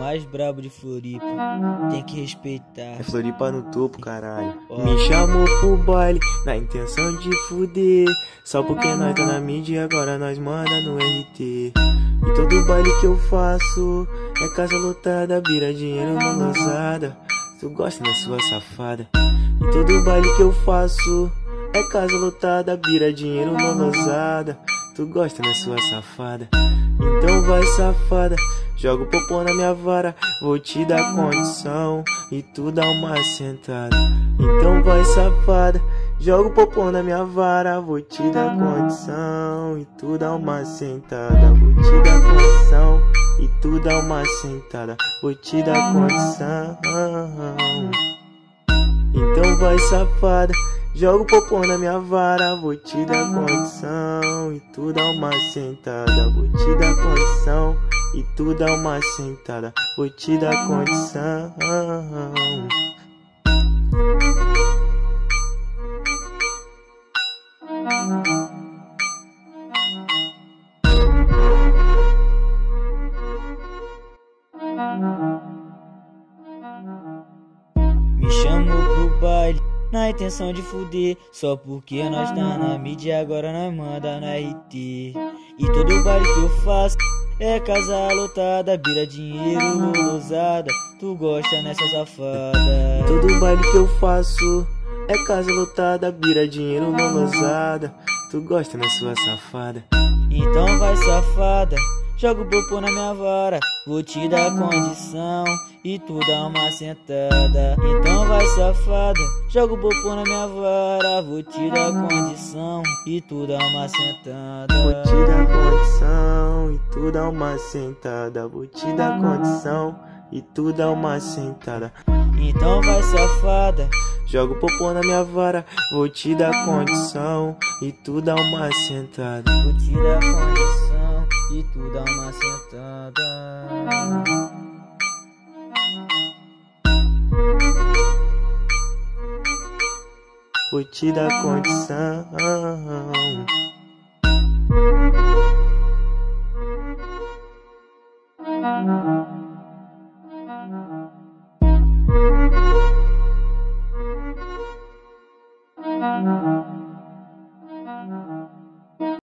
mais brabo de Floripa, tem que respeitar. É Floripa no topo, caralho. Me chamou pro baile, na intenção de fuder. Só porque nós tá na mídia e agora nós manda no RT. E todo baile que eu faço é casa lotada, bira dinheiro na losada. Tu gosta da sua safada. E todo baile que eu faço é casa lotada, bira dinheiro na losada. Tu gosta da sua safada. Então vai, safada, joga o popô na minha vara, vou te dar condição e tu dá uma sentada. Então vai, safada, joga o popô na minha vara, vou te dar condição e tu dá uma sentada. Vou te dar condição e tu dá uma sentada. Vou te dar condição. Então vai, safada, joga o popô na minha vara, vou te dar condição e tu dá uma sentada. Vou te dar condição e tu dá uma sentada. Vou te dar condição. Me chamou pro baile, na intenção de fuder, só porque nós tá na mídia e agora nós manda no RT. E todo baile que eu faço é casa lotada, bira dinheiro losada, tu gosta nessa safada. E todo baile que eu faço é casa lotada, bira dinheiro na losada. Tu gosta na sua safada. Então vai, safada, joga o popô na minha vara, vou te dar condição e tu dá uma sentada. Então vai, safada, joga o popô na minha vara, vou te dar condição e tu dá uma sentada. Vou te dar condição e tu dá uma sentada. Vou te dar condição e tu dá uma sentada. Então vai, safada, joga o popô na minha vara, vou te dar condição e tu dá uma sentada. vou te dar condição e tu dá uma sentada. Vou te dar condição.